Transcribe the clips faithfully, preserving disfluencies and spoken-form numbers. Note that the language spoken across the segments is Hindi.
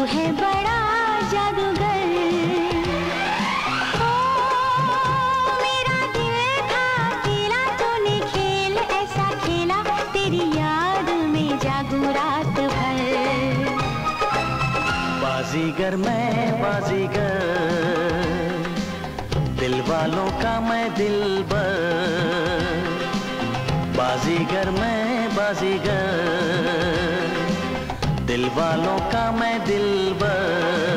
है बड़ा जादूगर। ओ मेरा दिल था अकेला, तूने खेल ऐसा खेला, तेरी याद में जागू रात भर। बाजीगर मैं बाजीगर, दिल वालों का मैं दिलबर। बाजीगर मैं बाजीगर, दिल वालों का मैं दिलबर।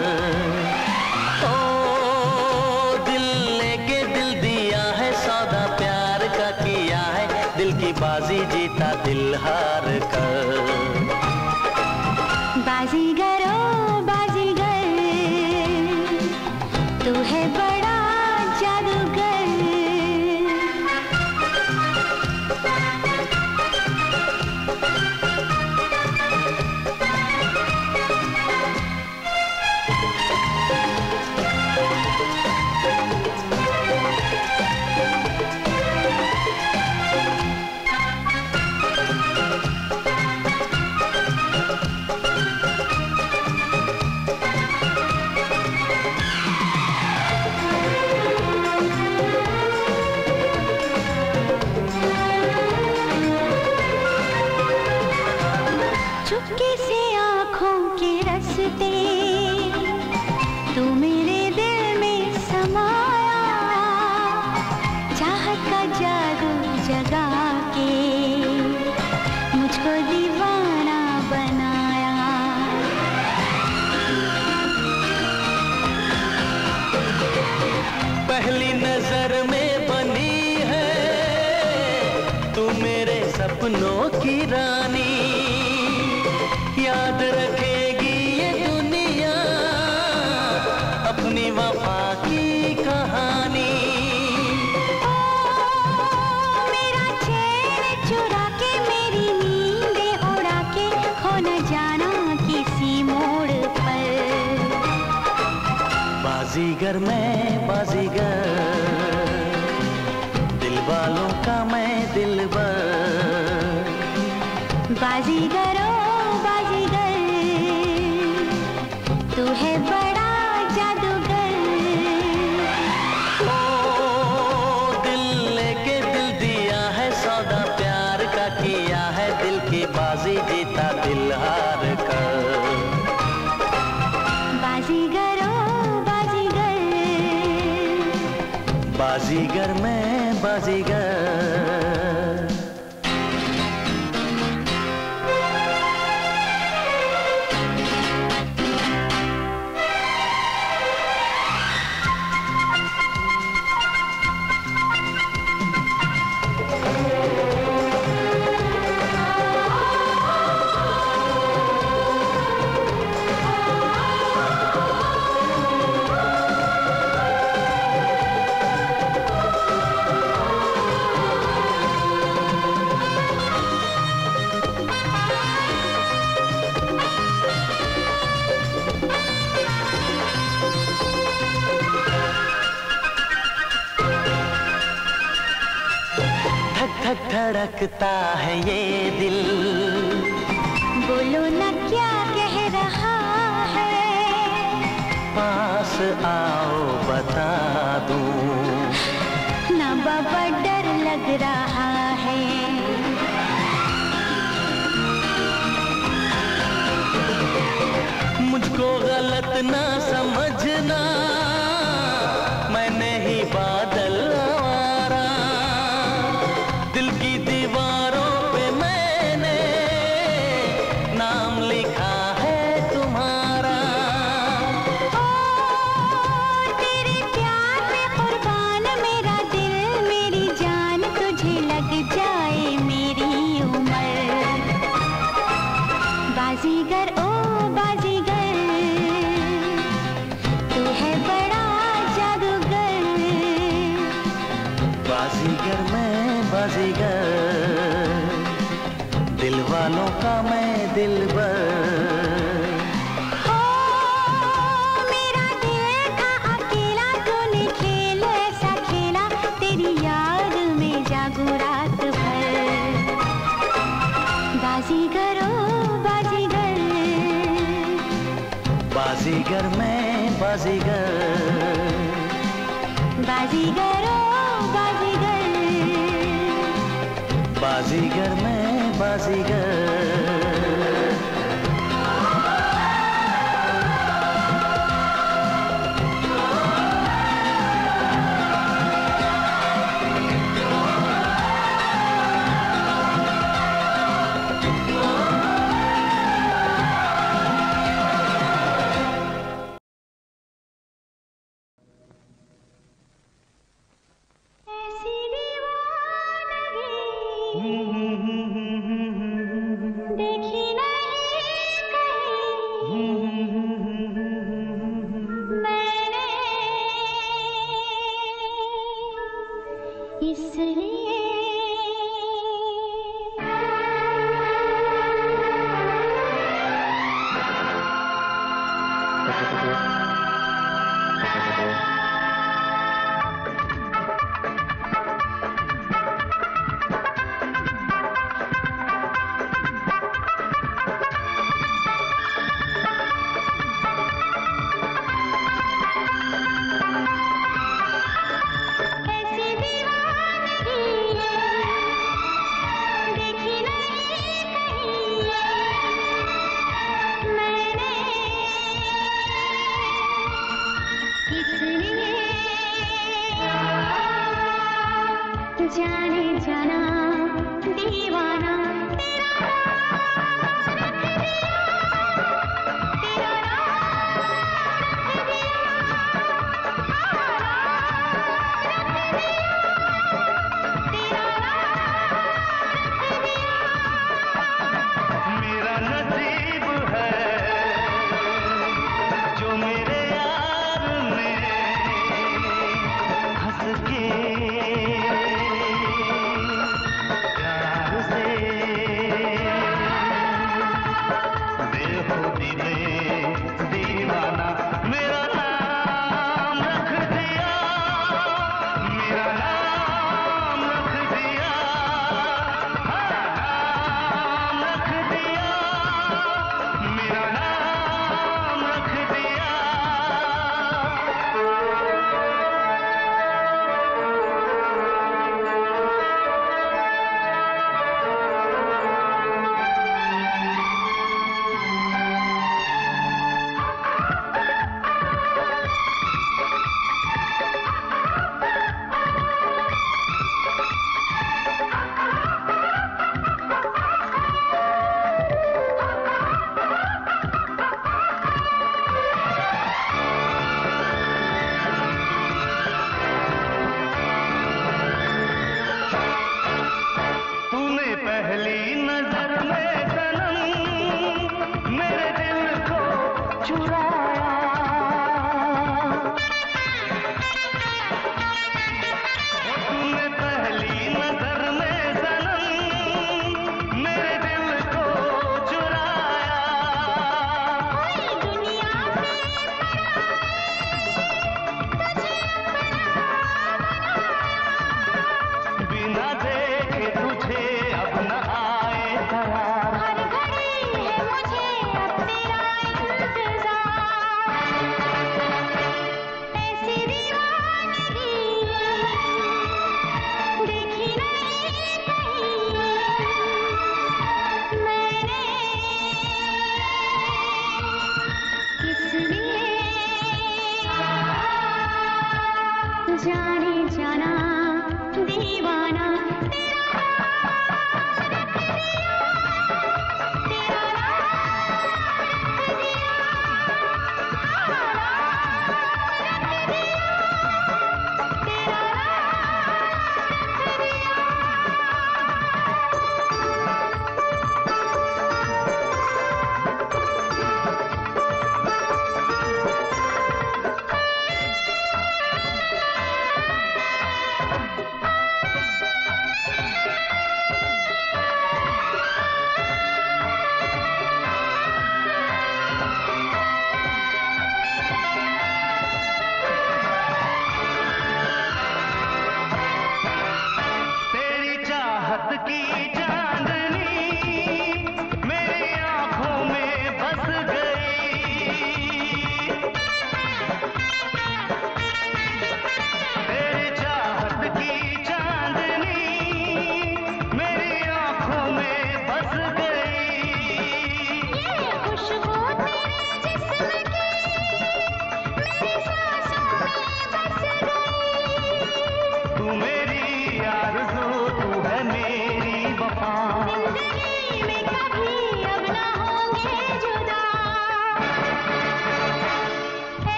ओ दिल लेके दिल दिया है, सौदा प्यार का किया है, दिल की बाजी जीता दिल हार कर। बाजीगर ओ बाजीगर, तू है बड़ा जादूगर। चुपके से आँखों के रस्ते तू मेरे दिल में समाया, चाहत का जादू जगा के मुझको दीवाना बनाया। पहली नजर में बनी है तू मेरे सपनों की रानी, याद रखेगी ये दुनिया अपनी वफा की कहानी। ओ मेरा चैन चुरा के, मेरी नींदें उड़ा के, खो न जाना किसी मोड़ पर। बाजीगर मैं बाजीगर, दिल वालों का मैं दिलबर। बाजीगर ओ बाजीगर, तू है बड़ा जादूगर। ओ दिल लेके दिल दिया है, सौदा प्यार का किया है, दिल की बाजी जीता दिल हार कर। बाजीगर ओ बाजीगर, बाजीगर मैं बाजीगर। धक धड़कता है ये दिल, बोलो न क्या कह रहा है। पास आओ बता दूं, ना बाबा डर लग रहा है। मुझको गलत ना समझना, मैं नहीं बादल आवारा, दिल की दीवारों पे मैंने नाम लिखा है तुम्हारा। ओ तेरे प्यार में कुर्बान मेरा दिल, मेरी जान तुझे लग जाए मेरी उम्र। बाजीगर ओ बाजीगर, तू है बड़ा जादूगर। बाजीगर मैं बाजीगर, दिल वालों का मैं दिलबर। ओ मेरा दिल था अकेला, तूने खेल ऐसा खेला, तेरी याद में जागू रात भर। बाजीगर ओ बाजीगर, बाजीगर मैं बाजीगर, बाजीगर ओ बाजीगर, बाजीगर मैं बाजीगर।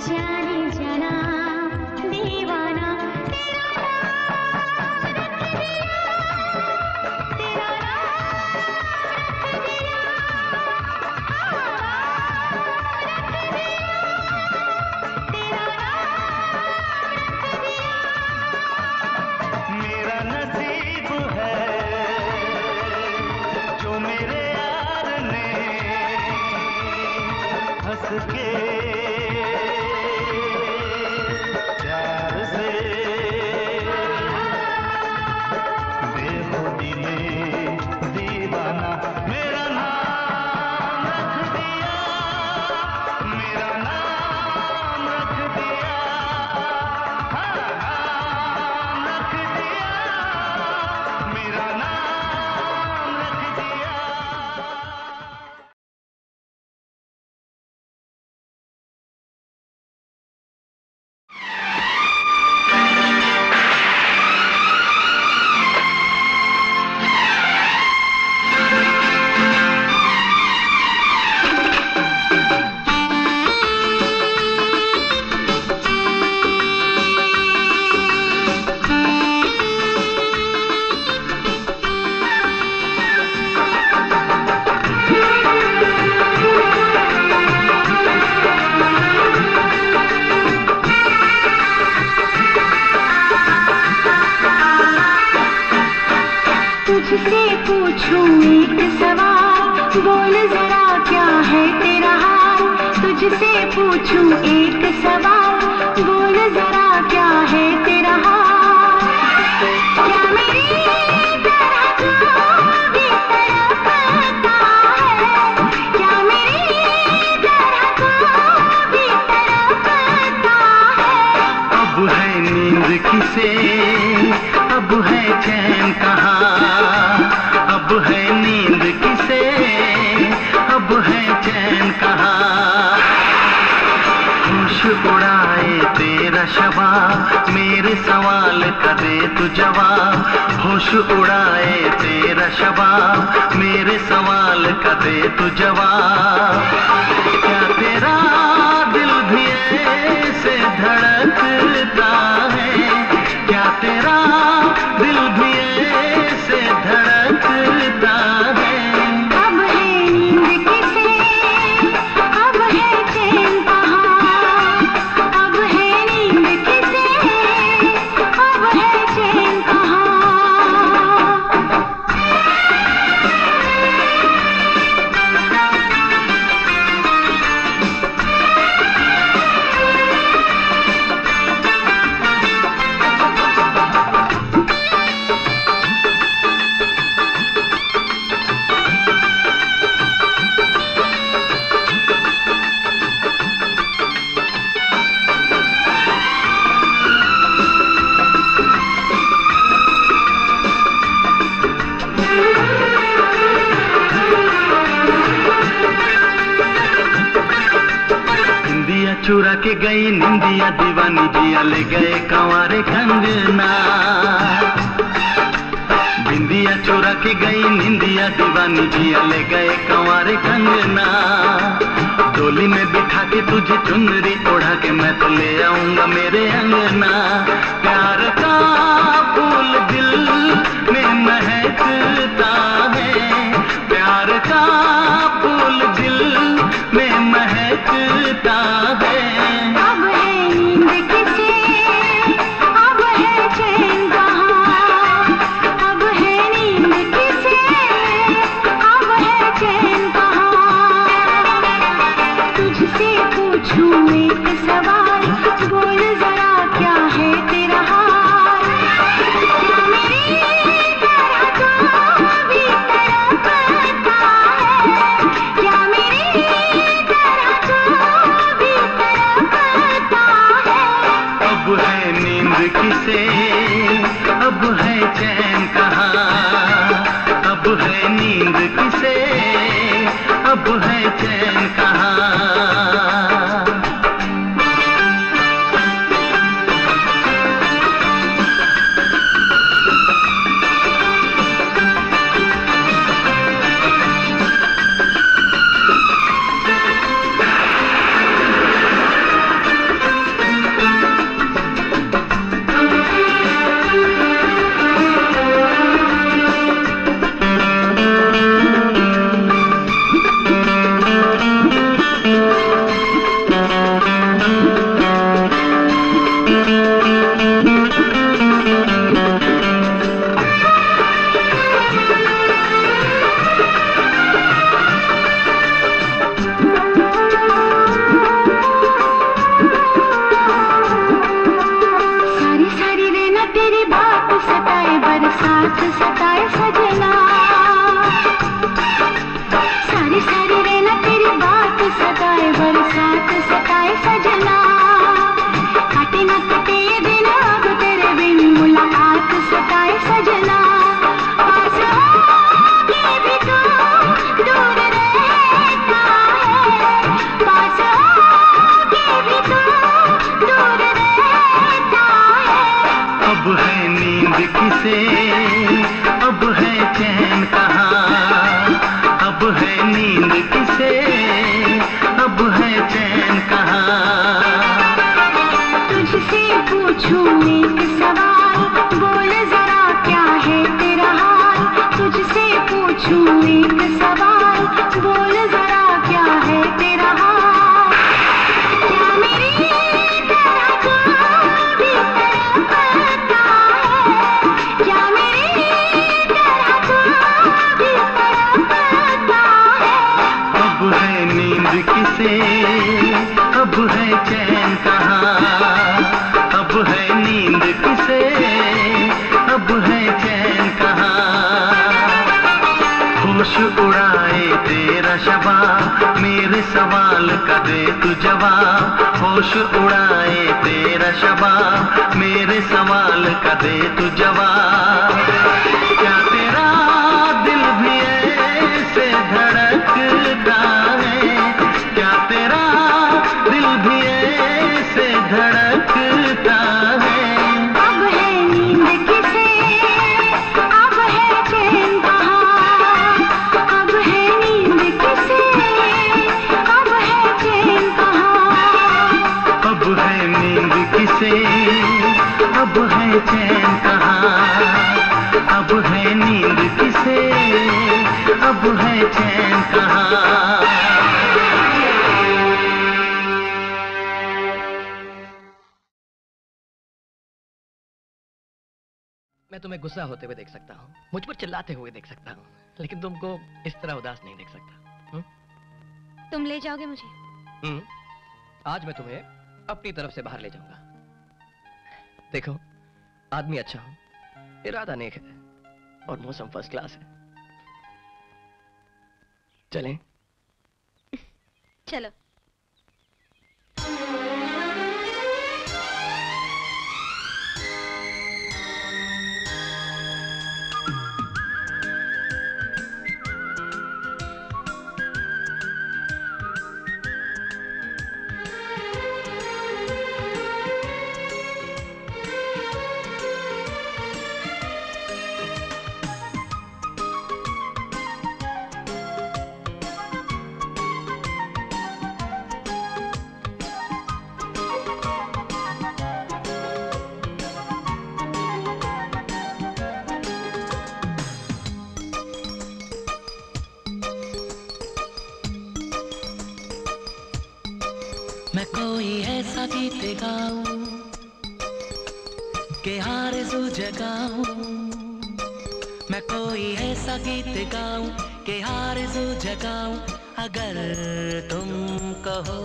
जाने जाना दीवाना तेरा नाम रख दिया, तेरा नाम रख दिया, हाँ, रख दिया, तेरा नाम रख दिया। मेरा नसीब है जो मेरे यार ने हंस के प्यार से बेखुदी में दीवाना मेरा नाम रख दिया, मेरा नाम रख दिया, हाँ, नाम रख दिया, मेरा नाम रख दिया। तुझसे पूछूं एक सवाल, बोल जरा क्या है तेरा हाल। तुझसे पूछूं एक सवाल, बोल जरा क्या है तेरा हाल। क्या मेरी तरह तू भी तड़पता है, क्या मेरी तरह तू भी तड़पता है। अब है नींद किसे, अब है चैन कहाँ, अब है नींद किसे, अब है चैन कहाँ। होश उड़ाए तेरा शबाब, मेरे सवाल का दे तू जवाब। होश उड़ाए तेरा शबाब, मेरे सवाल का दे तू जवाब। क्या तेरा दिल भी ऐसे धड़कता है, क्या तेरा दिल भी ऐसे धड़कता है। अब है नींद किसे, अब है चैन कहाँ। अब है नींद किसे, अब है चैन कहाँ। चुरा के गई निंदिया दीवानी जिया ले गए कंवारे कंगना। बिंदिया चुरा के गई निंदिया दीवानी जिया ले गए कंवारे कंगना। डोली में बिठा के तुझे चुनरी ओढ़ा के मैं तो ले आऊंगा मेरे अंगना। प्यार का फूल दिल में महकता है, प्यार का फूल दिल में महकता है। अब है नींद किसे, अब है चैन कहाँ। अब है नींद किसे, अब है चैन कहाँ। तुझसे पूछूं एक सवाल, बोल जरा क्या है तेरा हाल। क्या मेरी तरह तू भी तड़पता है, क्या मेरी तरह तू भी तड़पता है। अब है नींद किसे, अब है चैन कहाँ। अब है नींद किसे, अब है चैन कहाँ। बरसात सताए सजना, सारी सारी रहना तेरी बात सताए बरसात सताए सजना, काटे ना कटे ये दिन अब तेरे बिन मुलाकात सताए सजना, पास होके भी तू दूर रहता है, पास होके भी तू दूर रहता है। अब है नींद किसे, अब है चैन कहाँ, अब है नींद किसे, अब है चैन कहाँ। तुझसे पूछूं एक सवाल, बोल जरा क्या है तेरा हाल, तुझसे पूछूं एक सवाल, बोल जरा क्या है तेरा हाल, क्या मेरी तरह तू भी तड़पता है, क्या मेरी तरह तू भी तड़पता है। अब है नींद किसे, अब है चैन कहाँ, अब है नींद किसे, अब है चैन कहाँ। होश उड़ाए तेरा शबाब, मेरे सवाल का दे तू जवाब, होश उड़ाए तेरा शबाब, मेरे सवाल का दे तू जवाब। क्या तेरा दिल भी ऐसे धड़कता है, क्या तेरा दिल भी ऐसे धड़कता है। अब है नींद किसे, अब है चैन कहाँ, अब है नींद किसे, अब है चैन कहाँ। अब है नींद किसे, अब है चैन कहाँ, अब है नींद किसे, अब है चैन कहाँ। मैं तुम्हें गुस्सा होते हुए देख सकता हूँ, मुझ पर चिल्लाते हुए देख सकता हूँ, लेकिन तुमको इस तरह उदास नहीं देख सकता। हुँ? तुम ले जाओगे मुझे? हुँ? आज मैं तुम्हें अपनी तरफ से बाहर ले जाऊंगा। देखो, आदमी अच्छा हूं, इरादा नेक है और मौसम फर्स्ट क्लास है। चलें? चलो। मैं कोई ऐसा गीत गाऊं के आरज़ू जगाऊं, मैं कोई ऐसा गीत गाऊं के आरज़ू जगाऊं, अगर तुम कहो।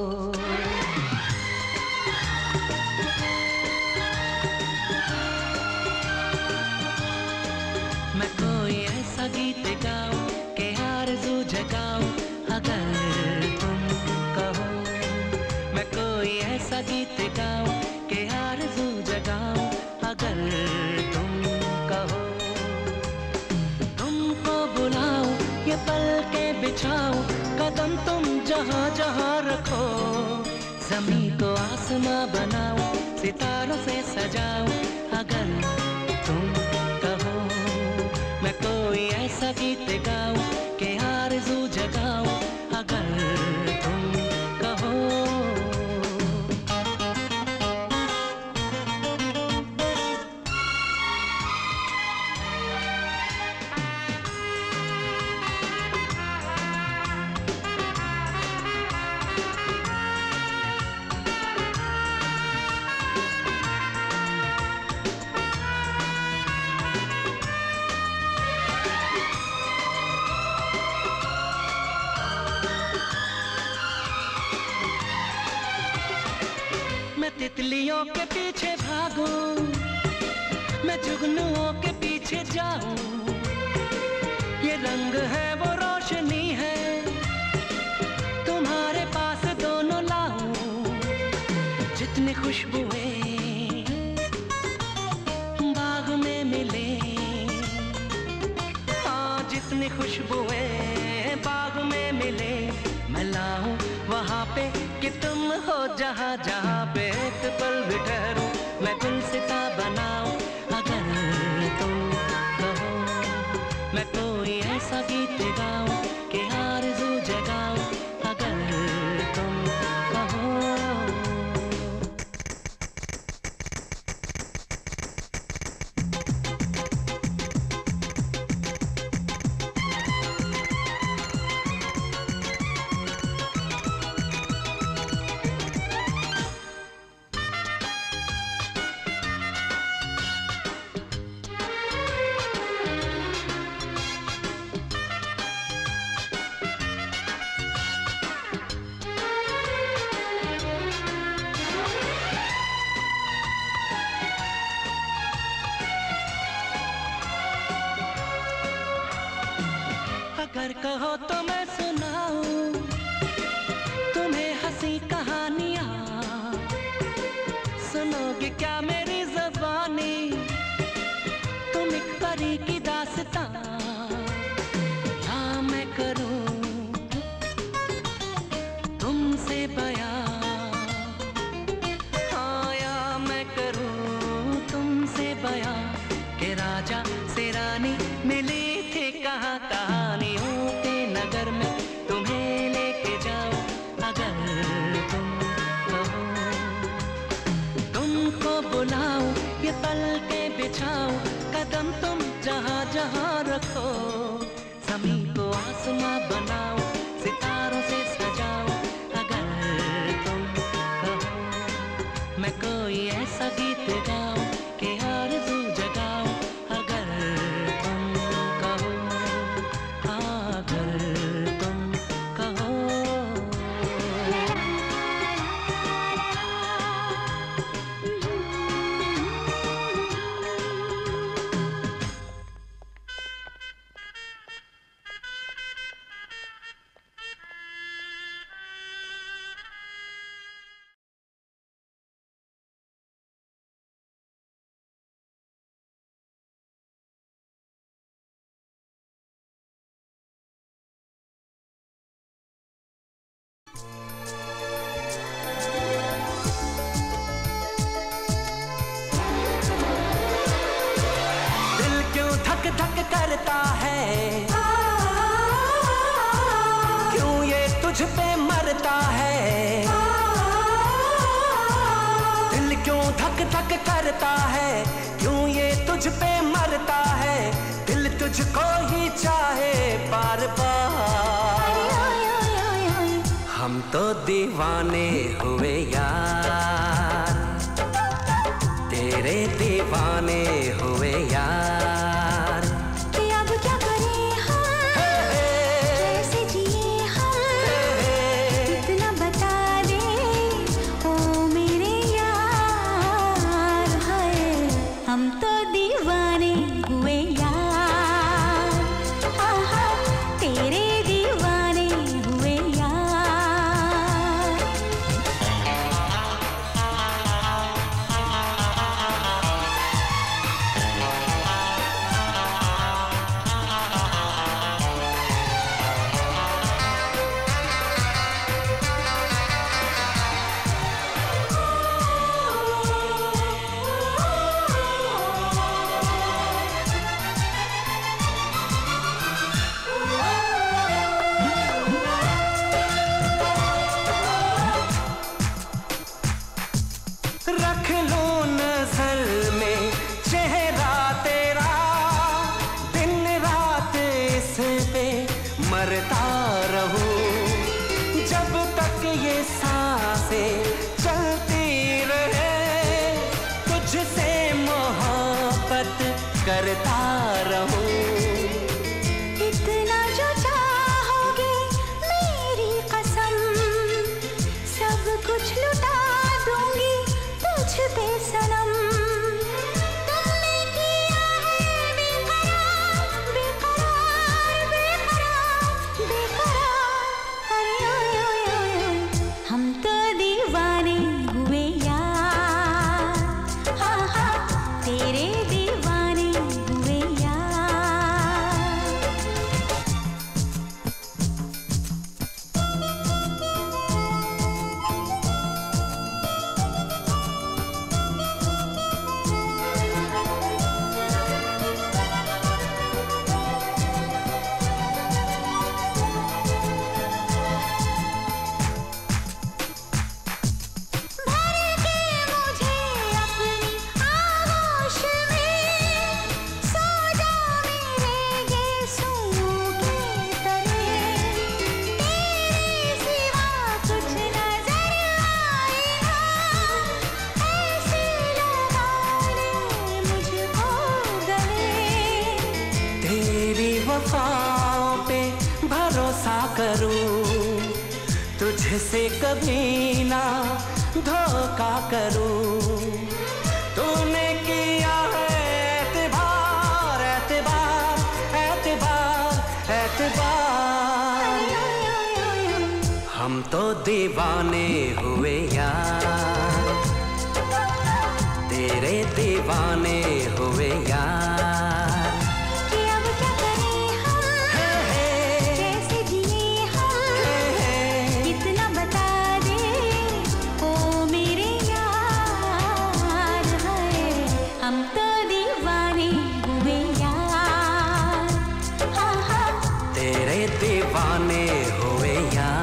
मैं कोई ऐसा गीत गाऊं के आरज़ू जगाऊं, अगर तुम कहो। मैं कोई ऐसा गीत गाऊं के आरज़ू जगाऊं, अगर तुम कहो। तुमको बुलाऊं, ये पलके बिछाऊं, कदम तुम जहां जहां रखो। ज़मीं को आसमां बनाऊं, सितारों से सजाऊं, अगर तुम कहो। मैं कोई ऐसा गीत गाऊं के आरज़ू जगाऊं, अगर तुम कहो। मैं तितलियों के पीछे भागूं, मैं जुगनुओं के पीछे जाऊं, ये रंग है वो रोशनी है, तुम्हारे पास दोनों लाऊं। जितनी खुशबुएं बाग में मिले, हाँ जितनी खुशबुएं बाग में मिले, मैं लाऊं वहाँ पे कि तुम हो जहाँ जहाँ पे एक पल भी ठहरूं, मैं गुलसिता बनाऊं। अगर तुम कहो मैं कोई ऐसा गीत गाऊं कि आरज़ू जगाऊं, अगर तुम कहो। अगर कहो तो मैं सुनाऊं तुम्हें हंसी कहानियां, सुनोगे क्या मेरी ज़बानी, तुम एक परी की दास्तां, या मैं करूं तुमसे बयां, हाँ या मैं करूं तुमसे बयां, कि राजा से रानी मिली थी कहाँ कहानियों के नगर में, तुम्हें लेके जाओ अगर तुम कहो। तुमको बुलाओ ये पल के बिछाओ, कदम तुम जहाँ जहाँ रखो, ज़मीं को आसमां बनाओ, सितारों से सजाओ, अगर तुम कहो। मैं कोई ऐसा गीत गाऊं कि आरज़ू जगाऊं, अगर तुम कहो, अगर तुम कहो। धक धक करता है, क्यों ये तुझ पे मरता है, दिल क्यों धक धक करता है, क्यों ये तुझ पे मरता है, दिल तुझको ही चाहे बार बार। हम तो दीवाने हुए यार, तेरे दीवाने हुए यार। तुझसे कभी ना धोखा करूं, तूने किया है एतबार एतबार एतबार एतबार। हम तो दीवाने हुए यार, तेरे दीवाने हुए यार। कि अब क्या करें हम, हे हे, कैसे जिए हम, हे हे, कितना बता दे ओ मेरे यार। है हम तो दीवाने हुए यार, हाँ हाँ तेरे दीवाने हुए यार।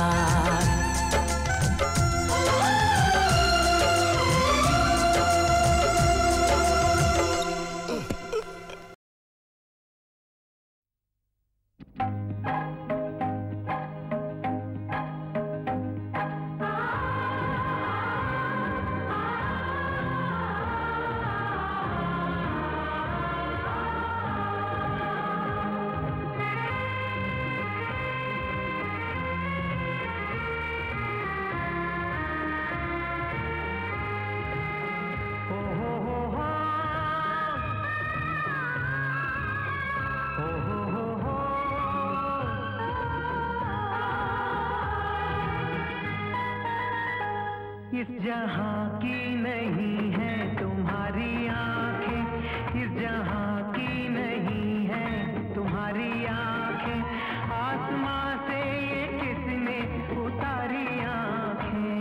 इस जहां की नहीं है तुम्हारी आंखें, इस जहां की नहीं है तुम्हारी आंखें, आसमां से ये किसने उतारी आंखें।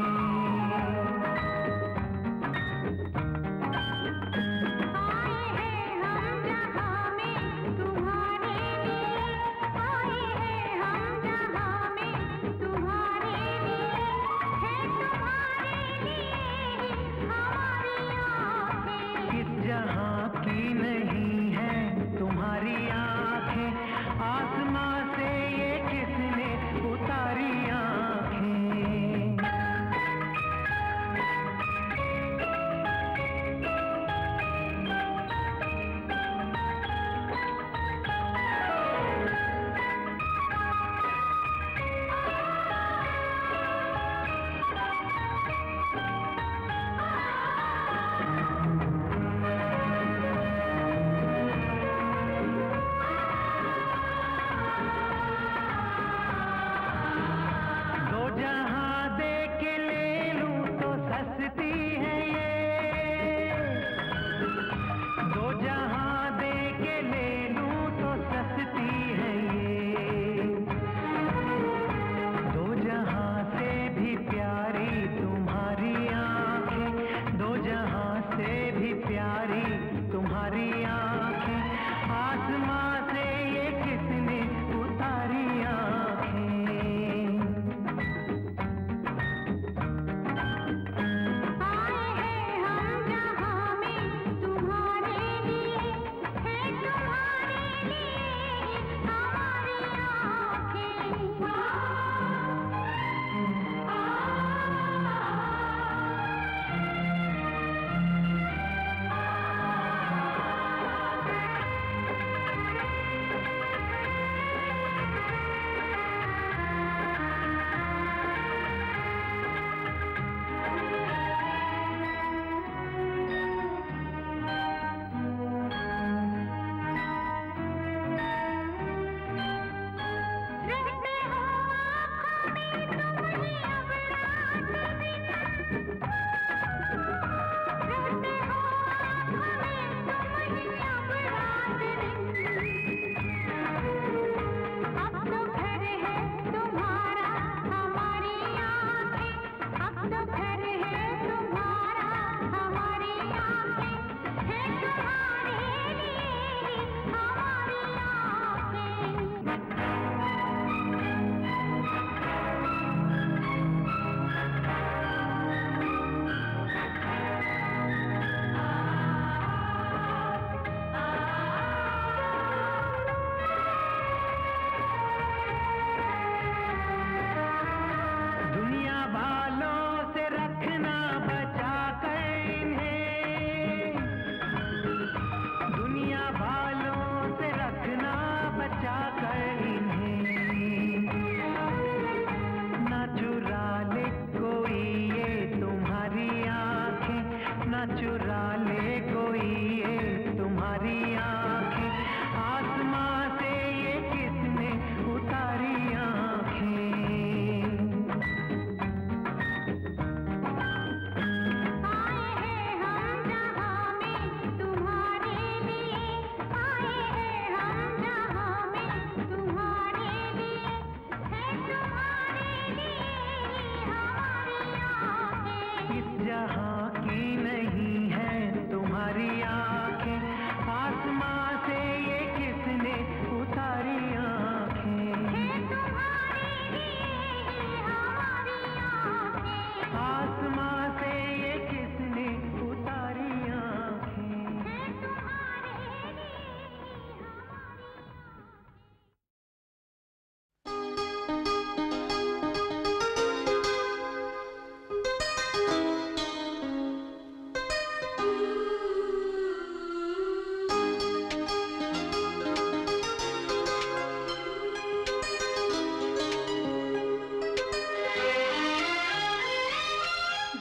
आए हैं हम जहां में तुम्हारे लिए, आए हैं हम जहां में तुम्हारे लिए, है तुम्हारे लिए हमारी आँखें। इस जहां की नहीं है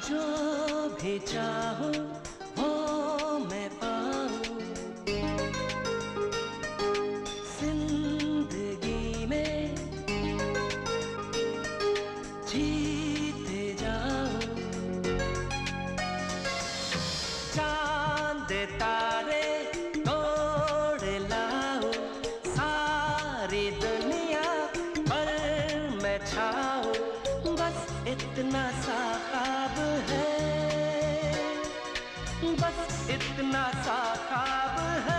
जो भी चाहो वो मैं पाऊं, जिंदगी में जीते जाओ। चांद तारे तोड़ लाओ, सारी दुनिया पर मैं छाओ, बस इतना सा ख्वाब है, बस इतना सा ख्वाब है।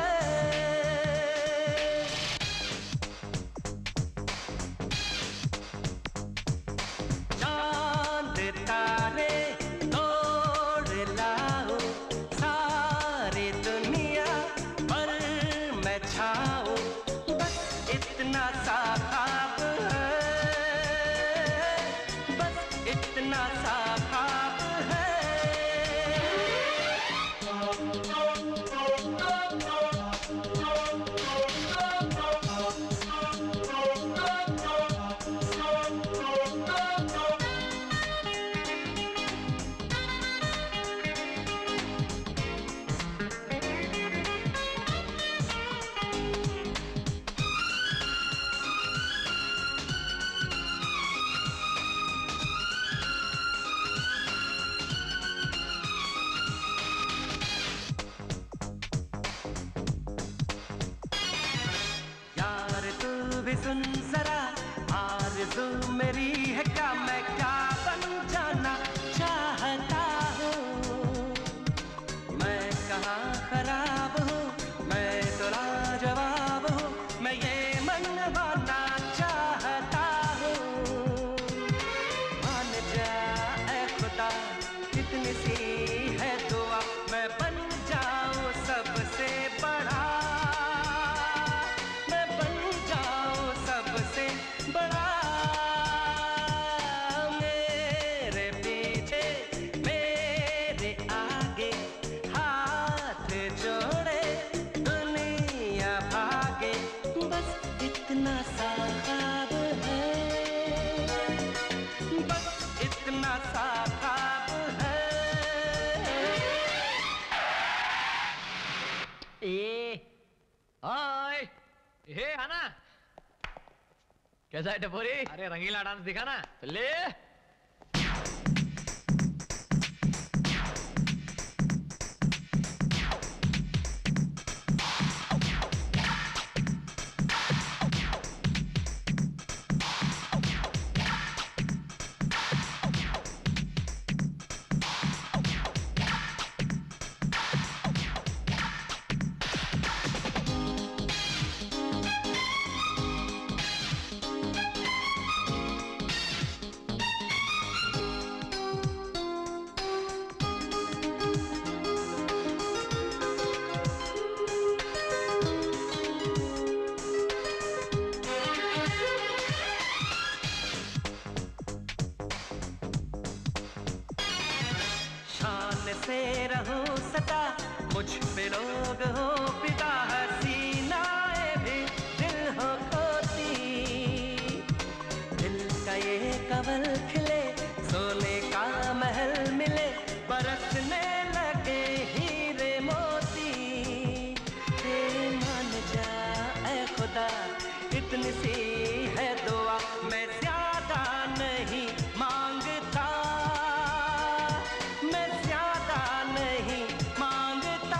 चांद तारे तोड़ लाओ, सारी दुनिया पर मैं छाओ, बस इतना सा ख्वाब है, बस इतना सा ख्वाब है। यार तू भी सुन जरा, आरज़ू मेरी है क्या, मैं क्या बन जाना चाहता हूँ। मैं कहाँ खराब हूँ, मैं तो लाजवाब हूँ, मैं ये मनवाना चाहता हूँ। मान जा ऐ खुदा, कितनी सी है दुआ, मैं बन जाऊँ सबसे बड़ा, मैं बन जाऊँ सबसे बड़ा। मेरे पीछे मेरे आगे हाथ जोड़े दुनिया भागे, बस इतना सा ख्वाब है, बस इतना सा ख्वाब है। ए हाय, ये है ना, कैसा है टपोरी? अरे रंगीला डांस दिखाना। ले शान से रहो सदा, मुझ पे लोग हो पिता, हसीनाए भी दिल हो खोती। दिल का ये कवल खिले, सोने का महल मिले, बरसने लगे हीरे मोती। हे मान जा ऐ खुदा, इतनी सी है दुआ, मैं ज्यादा नहीं मांगता, मैं ज्यादा नहीं मांगता।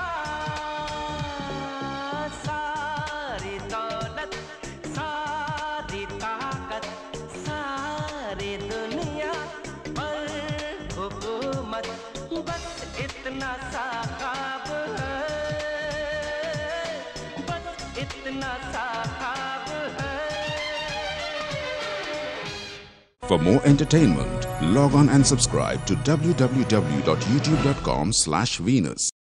सारी दौलत, सारी ताकत, सारी दुनिया पर हुकूमत, बस इतना सा ख्वाब है, बस इतना सा ख्वाब है। For more entertainment, log on and subscribe to w w w dot youtube dot com slash Venus.